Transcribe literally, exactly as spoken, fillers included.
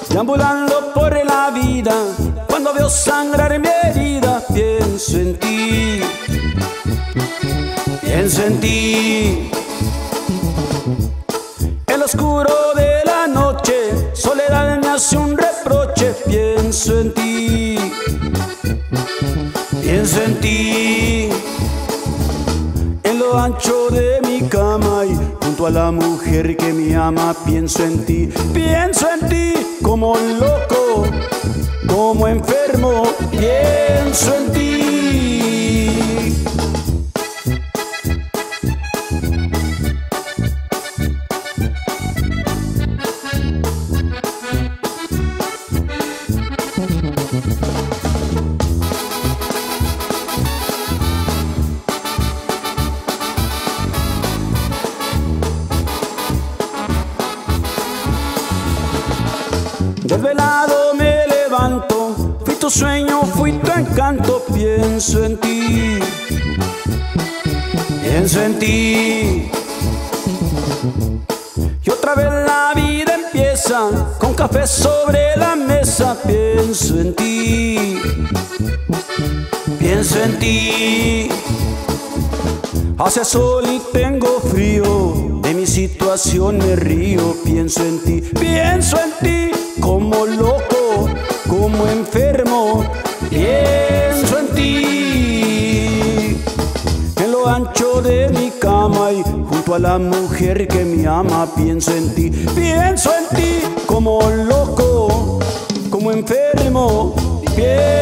Deambulando por la vida, cuando veo sangrar mi herida, pienso en ti, pienso en ti. El oscuro de la noche, soledad me hace un reproche, pienso en ti, pienso en ti. En lo ancho de mi cama y junto a la mujer que me ama, pienso en ti, pienso en ti. Como loco, como enfermo, pienso en ti. Desvelado me levanto, fui tu sueño, fui tu encanto, pienso en ti, pienso en ti. Y otra vez la vida empieza, con café sobre la mesa, pienso en ti, pienso en ti. Hace sol y tengo frío, de mi situación me río, pienso en ti, pienso en ti. Como loco, como enfermo, pienso en ti. En lo ancho de mi cama y junto a la mujer que me ama, pienso en ti, pienso en ti. Como loco, como enfermo, pienso